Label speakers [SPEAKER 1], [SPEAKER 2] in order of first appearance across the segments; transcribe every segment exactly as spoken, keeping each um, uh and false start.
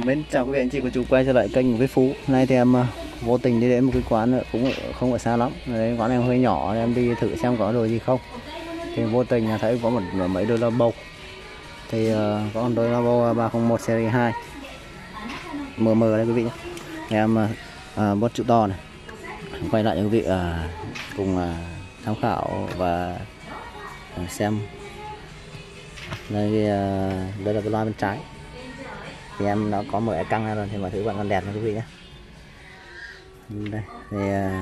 [SPEAKER 1] Mến chào quý vị anh chị của chú quay trở lại kênh với Phú. Hôm nay thì em uh, vô tình đi đến một cái quán cũng ở, không ở xa lắm. Đấy, quán em hơi nhỏ, em đi thử xem có đồ gì không. Thì vô tình là thấy có một mấy đôi lo bầu. Thì uh, có một đôi lo bầu ba không một series hai mờ mờ đây quý vị nhé. Em uh, uh, bốt chữ to này. Quay lại cho quý vị uh, cùng uh, tham khảo và uh, xem. Đây, uh, đây là cái loa bên trái. Thì em nó có mở cái căng ra rồi thì mọi thứ vẫn còn đẹp nha quý vị nhé. Đây thì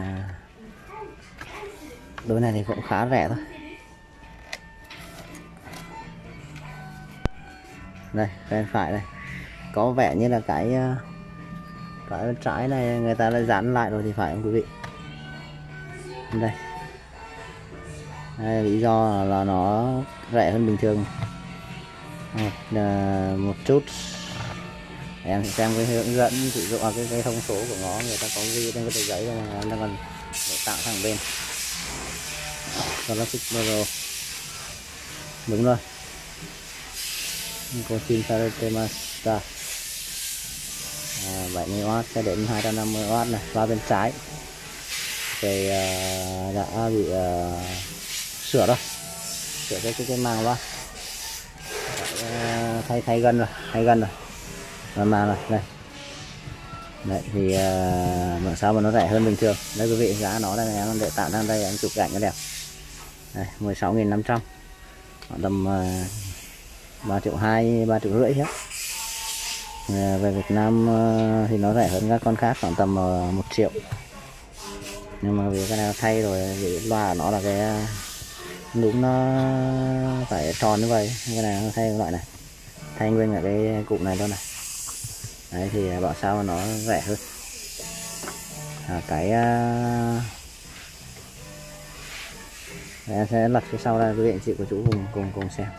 [SPEAKER 1] đôi này thì cũng khá rẻ thôi. Đây bên phải đây có vẻ như là cái cái bên trái này người ta đã dán lại rồi thì phải không quý vị. Đây, đây lý do là, là nó rẻ hơn bình thường à, một chút. Em sẽ xem cái hướng dẫn sử dụng cái, cái thông số của nó, người ta có ghi trên cái tờ giấy mà em đang còn để tạo thẳng bên. Classic Model đúng rồi, Cosin Saretema à, bảy mươi oát sẽ đến hai trăm năm mươi oát này. Loa bên trái thì uh, đã bị uh, sửa rồi, sửa cái cái, cái màng loa uh, thay thay gân rồi, thay gân rồi và màng rồi đây. Đấy thì uh, mà sao mà nó rẻ hơn bình thường. Đây quý vị, giá nó đây này, em để tạo ra đây em chụp ảnh cho đẹp. Đây mười sáu nghìn năm trăm, khoảng tầm uh, ba triệu hai, ba triệu rưỡi hết. Uh, về Việt Nam uh, thì nó rẻ hơn các con khác khoảng tầm uh, một triệu. Nhưng mà vì cái này thay rồi, vì loa của nó là cái uh, núm nó phải tròn như vậy, cái này nó thay loại này, thay nguyên cả cái cụm này thôi này. Đấy thì bảo sao mà nó rẻ hơn. À, cái uh... em sẽ lật phía sau ra quý vị anh chị của chú cùng cùng cùng xem.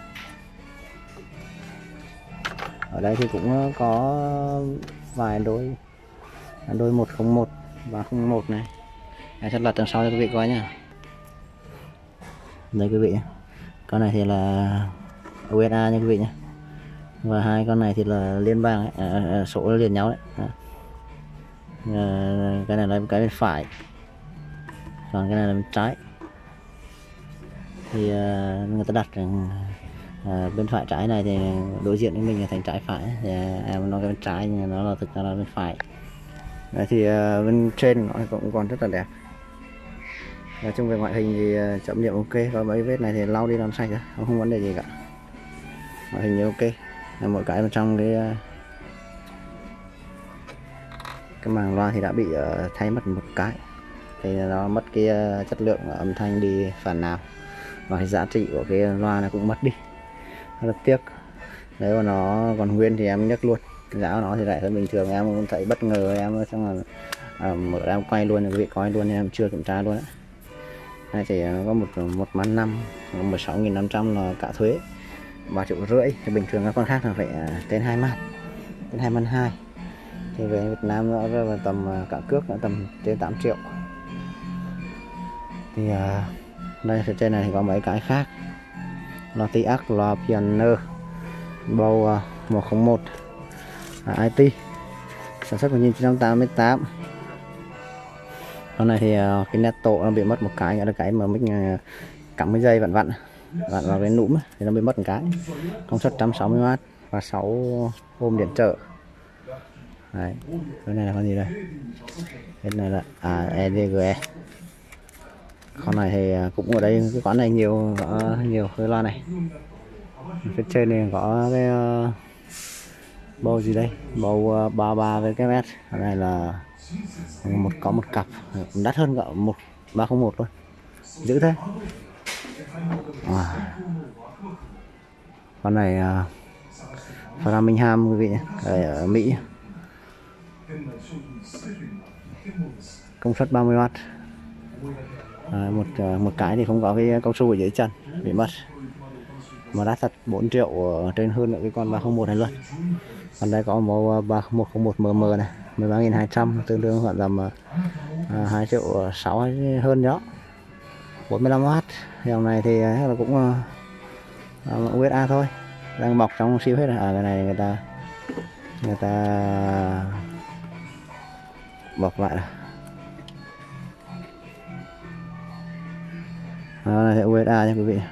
[SPEAKER 1] Ở đây thì cũng có vài đôi đôi một không một và không một này. Em sẽ lật đằng sau cho quý vị coi nhá. Đây quý vị nhé. Con này thì là u ét a nha quý vị nhé. Và hai con này thì là liên bang ấy, à, số liền nhau đấy. À, cái này là cái bên phải, còn cái này là bên trái. Thì à, người ta đặt à, bên phải trái này thì đối diện với mình là thành trái phải, thì à, em nói cái bên trái nhưng nó là thực ra là bên phải. Đấy thì à, bên trên nó cũng còn rất là đẹp. Nói chung về ngoại hình thì à, chậm điểm ok, và mấy vết này thì lau đi làm sạch rồi, không, không vấn đề gì cả. Ngoại hình thì ok. Mỗi cái bên trong cái cái màng loa thì đã bị uh, thay mất một cái, thì nó mất cái uh, chất lượng âm thanh đi phần nào, và cái giá trị của cái loa này cũng mất đi, rất là tiếc. Nếu mà nó còn nguyên thì em nhấc luôn, giá của nó thì rẻ hơn bình thường. Em cũng thấy bất ngờ, em xong là uh, mở em quay luôn, quý vị coi luôn, em chưa kiểm tra luôn đấy. Đây thì nó có một một màn năm, mười sáu nghìn năm trăm là cả thuế, ba triệu rưỡi. Thì bình thường các con khác là phải trên hai man, trên hai man hai. Thì về Việt Nam nó rơi vào tầm cả cước nó tầm trên tám triệu. Thì uh, đây phía trên này thì có mấy cái khác, loa Tiac, loa Pioneer, bầu uh, một không một uh, i tê sản xuất một nghìn chín trăm tám mươi tám. Con này thì uh, cái nét tổ nó bị mất một cái, là cái mà mic uh, cắm cái dây vặn vặn vặn vào cái núm thì nó bị mất một cái. Công suất một trăm sáu mươi oát và sáu ôm điện trở. Đấy, cái này là con gì đây? Cái này là à, e đê giê. Con này thì cũng ở đây, cái quán này nhiều có nhiều cái loa này. Phía trên này có cái uh, bầu gì đây? Bầu uh, ba mươi ba với cái mét. Cái này là một có một cặp, đắt hơn cả một ba không một luôn. Dữ thế. À. Con này uh, Framingham quý vị nhé, ở Mỹ. Công suất ba mươi oát. À, một một cái thì không có cái cao su ở dưới chân, bị mất. Mà đắt thật, bốn triệu ở trên hơn nữa cái con ba không một này luôn. Còn đây có mẫu ba một không một em em này, mười ba nghìn hai trăm, tương đương khoảng tầm à, hai triệu sáu hơn đó. bốn mươi lăm oát. Dòng này thì là cũng uh, u ét a thôi, đang bọc trong siêu hết rồi. À, cái này người ta người ta bọc lại. Đó là hệ u ét a nha quý vị.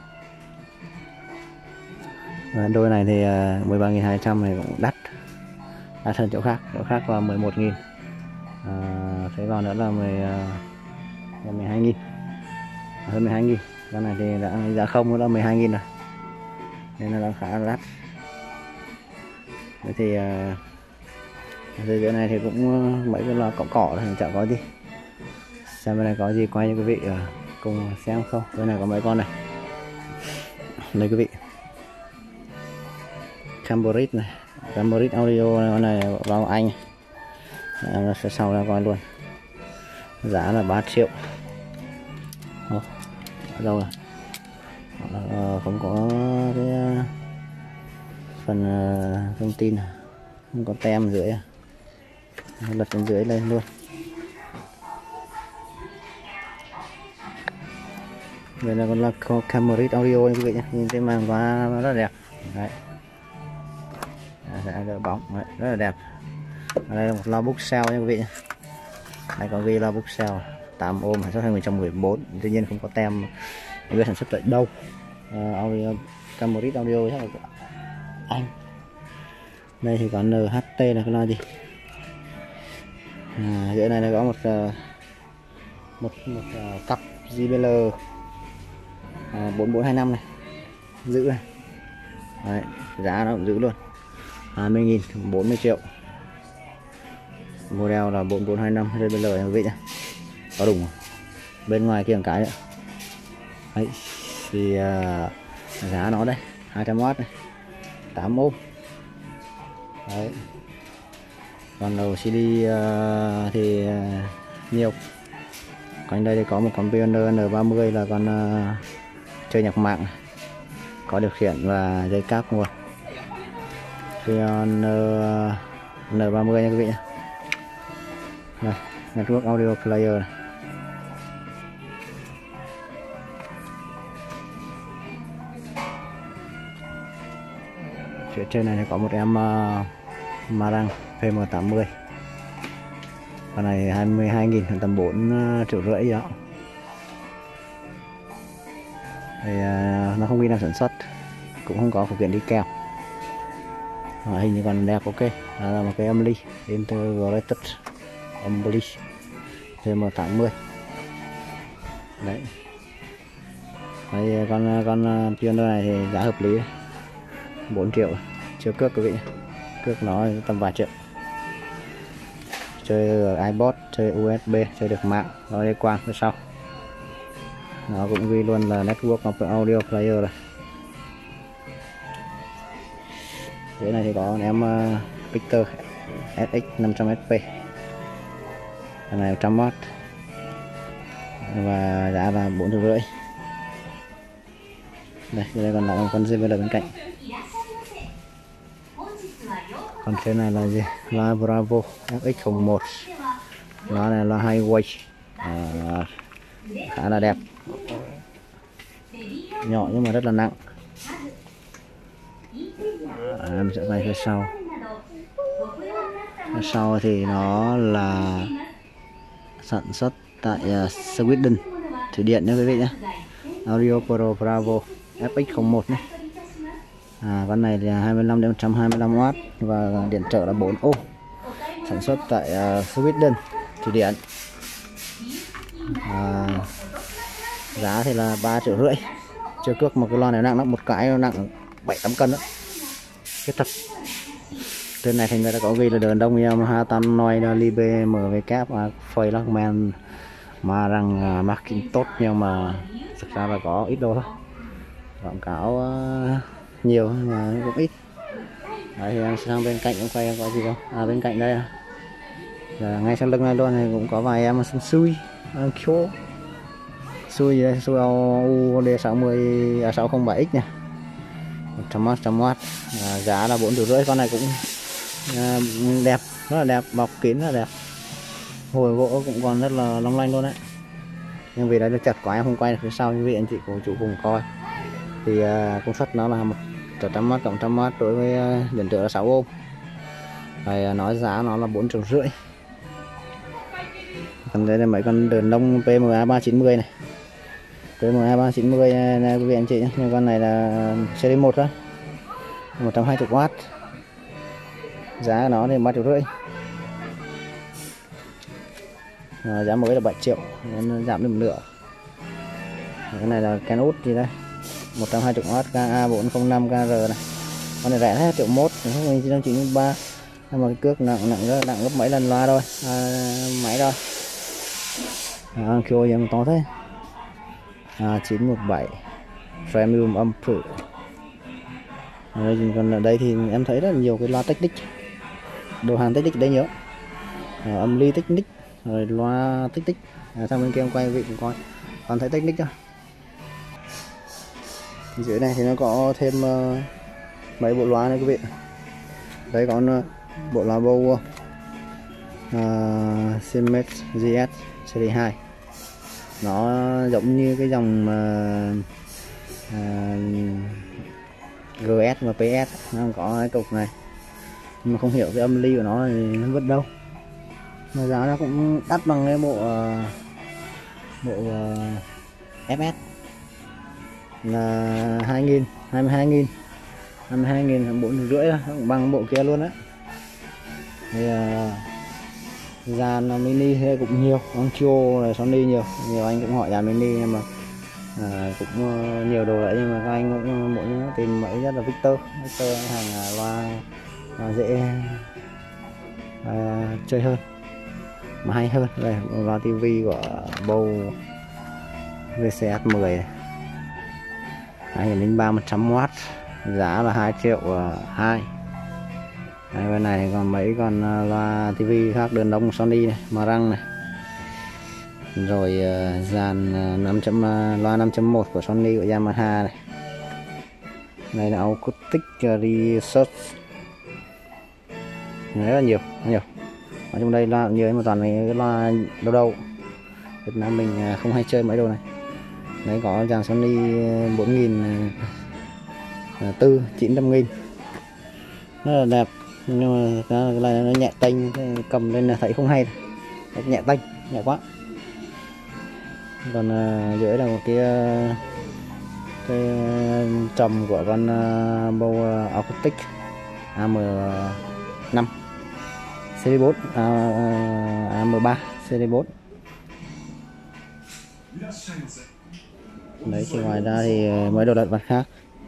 [SPEAKER 1] Và đôi này thì mười ba nghìn hai trăm này cũng đắt, đắt hơn chỗ khác, chỗ khác là mười một nghìn. À, thế còn nữa là mười hai nghìn, hơn mười hai nghìn. Cái này thì đã giá không nữa là mười hai nghìn rồi, nên là nó khá là đắt. Thế thì uh, giữa này thì cũng mấy cái loa cỏ cỏ thì chẳng có gì. Xem bên này có gì quay cho quý vị uh, cùng xem không. Bên này có mấy con này, đây quý vị, Cambridge này, Cambridge audio này, con này vào Anh. Đấy, nó sẽ sau ra coi luôn. Giá là ba triệu. Ồ, ở đâu rồi? À, không có cái uh, phần uh, thông tin, không có tem dưới, lật trên dưới lên luôn. Đây là con là Cambridge audio nha quý vị nhé, nhìn cái màn quá rất là đẹp. Đấy, sẽ đỡ bóng. Đấy, rất là đẹp. Ở đây là một loa Bookshelf nha quý vị nhé. Đây có ghi loa Bookshelf tám ôm sản xuất hai nghìn không trăm mười bốn, tuy nhiên không có tem biết sản xuất tại đâu. Uh, audio Cambridge audio chắc là của Anh. Đây thì có en hát tê là cái loa gì? À, dưới này là có một uh, một một uh, cặp gi bê lờ uh, bốn bốn hai năm này, giữ này. Đấy, giá nó cũng giữ luôn, hai mươi nghìn, bốn mươi triệu. Model là bốn bốn hai năm gi bê lờ nha quý vị nhé. Có đúng không? Bên ngoài kia một cái nữa. Đấy, thì uh, giá nó đây hai trăm oát này, tám ôm. Đấy. Còn đầu xê đê uh, thì uh, nhiều. Còn đây thì có một con Pioneer en ba mươi là con uh, chơi nhạc mạng này, có điều khiển và dây cáp nguồn. Pioneer en ba mươi nha quý vị nhé. Đây, network audio player này. Phía trên này có một em uh, Marang pê em tám mươi. Con này hai mươi hai nghìn, tầm bốn triệu rưỡi gì đó. Thì, uh, nó không ghi năm sản xuất, cũng không có phụ kiện đi kèm. À, hình như còn đẹp, ok. Đó là một cái âm ly integrated âm ly pê em tám mươi. Đấy. Đấy, con con Pioneer này thì giá hợp lý, bốn triệu, chưa cước quý vị nhé. Cước nó tầm vài triệu. Chơi iPod, chơi u ét bê, chơi được mạng, nó đi quang phía sau. Nó cũng ghi luôn là network audio player này. Dưới này thì có con em uh, Victor ét ích năm trăm ét pê. Cái này một trăm oát. Và giá là bốn triệu rưỡi. Đây, đây còn lại một con gi bê lờ bên cạnh. Còn trên này là gì? Loa Bravo ép ích không một. Loa này là Highway, à, khá là đẹp, nhỏ nhưng mà rất là nặng. À, em sẽ quay phía sau. Phía sau thì nó là sản xuất tại uh, Sweden, thủy điện nha quý vị nhé. Audio Pro Bravo ép ích không một này. À, con này là hai mươi lăm đến một trăm hai mươi lăm oát và điện trở là bốn ôm, sản xuất tại uh, Sweden, thủy điện. À, giá thì là ba triệu rưỡi, chưa cước. Một cái loa này nặng lắm, một cái nó nặng bảy tám cân đó, cái thật. Trên này thì người ta có ghi là đờn đông Yamaha Tannoy Libre em vê kép phơi lắc men mà rằng marking tốt, nhưng mà thực ra là có ít đô thôi, quảng cáo uh, nhiều mà cũng ít. Đấy, thì em sang bên cạnh cũng quay em có gì không? À, bên cạnh đây à. Là ngay sau lưng này luôn thì cũng có vài em xui uh, xui gì đây, xui u đê sáu mươi à, sáu không bảy x nha, một trăm oát, một trăm oát. À, giá là bốn triệu rưỡi. Con này cũng à, đẹp, rất là đẹp, bọc kín rất là đẹp, hồi gỗ cũng còn rất là long lanh luôn đấy. Nhưng vì đấy là chặt quá em không quay được phía sau, như vị anh chị cùng chủ cùng coi. Thì uh, công suất nó là một trăm oát cộng trăm oát, đối với uh, điện trở là sáu ôm. Rồi nói giá nó là bốn triệu rưỡi. Còn đây là mấy con đờn lông pê em a ba chín mươi này, pê em a ba chín mươi này quý vị anh chị nhé. Nhưng con này là series một đó, một trăm hai mươi oát, giá của nó thì ba triệu rưỡi. À, giá mới là bảy triệu, nên giảm được một nửa. Cái này là Kenwood gì đây, một trăm hai mươi oát ca a bốn không năm ca rờ này, con này rẻ hết triệu mốt, không chỉ chín mươi ba, nhưng mà cái cước nặng nặng nặng gấp mấy lần loa thôi, à, máy thôi. À, kêu em to thế. À, chín một bảy premium âm phủ. Còn ở đây thì em thấy rất là nhiều cái loa Technic, đồ hàng Technic đấy nhớ, à, âm ly Technic, rồi loa Technic. À, sang bên kia em quay vị cùng coi, còn thấy Technic thôi. Dưới này thì nó có thêm uh, mấy bộ loa này quý vị. Đây có uh, bộ loa bầu uh, Siemens giê ét series hai, nó giống như cái dòng uh, uh, giê ét và pê ét, nó không có cái cục này, nhưng mà không hiểu cái âm ly của nó thì nó vứt đâu. Mà giá nó cũng đắt bằng cái bộ uh, bộ uh, ép ét là hai nghìn, hai mươi hai nghìn, hai mươi hai nghìn, bốn rưỡi thôi, cũng bằng bộ kia luôn á. Thì uh, dàn mini thì cũng nhiều, Onkyo là Sony nhiều, nhiều anh cũng hỏi dàn mini, nhưng mà à, cũng uh, nhiều đồ đấy, nhưng mà các anh cũng mỗi tìm mấy rất là Victor, Victor hàng uh, loa uh, dễ uh, chơi hơn, mà hay hơn. Đây loa tivi của Bose vê xê ét mười này, hai nghìn lẻ ba một trăm oát, giá là hai triệu hai. Đây, bên này còn mấy con uh, loa tivi khác đơn đông Sony này, Marantz này, rồi uh, dàn uh, năm chấm uh, loa năm chấm một của Sony, của Yamaha này. Đây là Acoustic Research, rất là nhiều, nhiều. Ở trong đây loa nhiều, nhưng mà toàn là cái loa đâu đâu Việt Nam mình uh, không hay chơi mấy đồ này. Đấy có dàn Sony bốn nghìn tư, chín trăm nghìn, rất là đẹp, nhưng mà cái này nó nhẹ tênh, cầm lên là thấy không hay, nhẹ tênh, nhẹ quá. Còn uh, dưới là một cái uh, cái trầm của con uh, Bose Acoustic a em năm series bốn, à, a em ba series bốn. Đấy, thì ngoài ra thì mấy đồ lặt vặt khác.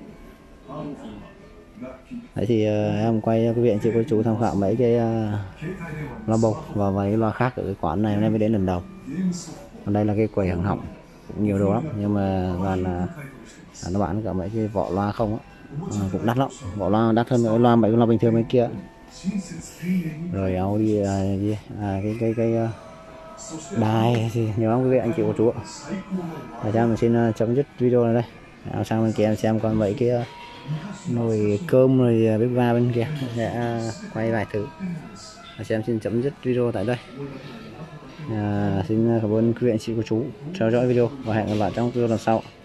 [SPEAKER 1] Đấy thì uh, em quay quý vị anh chị cô chú tham khảo mấy cái uh, loa bầu và mấy loa khác ở cái quán này, em mới đến lần đầu. Còn đây là cái quầy hàng hỏng, cũng nhiều đồ lắm, nhưng mà toàn là à, nó bán cả mấy cái vỏ loa không á, à, cũng đắt lắm, vỏ loa đắt hơn mấy loa mấy loa bình thường mấy kia. Rồi Audi à, gì à, cái cái cái uh, đài thì nhiều lắm quý vị anh chị cô chú ạ. Và cho mình xin uh, chấm dứt video này đây. À, sang bên kia em xem còn mấy cái uh, nồi cơm rồi bếp ga bên kia sẽ uh, quay vài thứ. Và xem xin chấm dứt video tại đây. À, xin cảm ơn quý vị anh chị cô chú theo dõi video và hẹn gặp lại trong video lần sau.